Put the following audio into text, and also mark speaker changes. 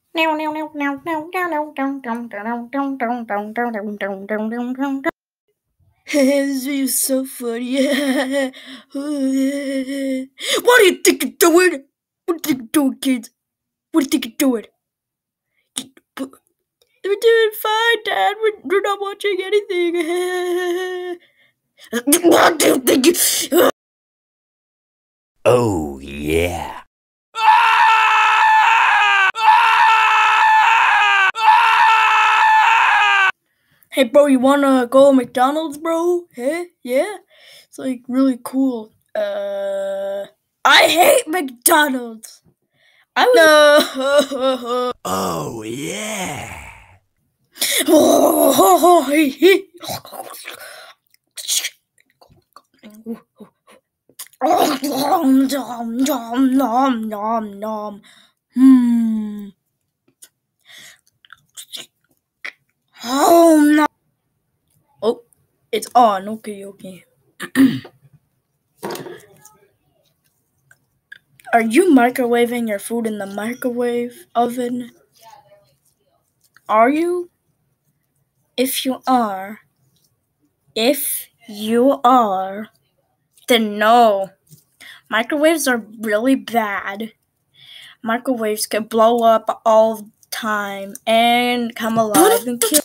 Speaker 1: This is so funny. What do you think you're doing? What do you think you're doing, kids? What do you think you're doing? We're doing fine, Dad. We're not watching anything. What do you think you...
Speaker 2: Oh, yeah.
Speaker 1: Hey, bro, you wanna go to McDonald's, bro? Hey, yeah? It's like really cool. I hate McDonald's. I was.
Speaker 2: Oh, yeah.
Speaker 1: Nom nom nom nom. Hmm. Oh no. Oh, it's on. Okay, okay. Are you microwaving your food in the microwave oven? Are you? If you are, then no. Microwaves are really bad. Microwaves can blow up all the time and come alive and kill.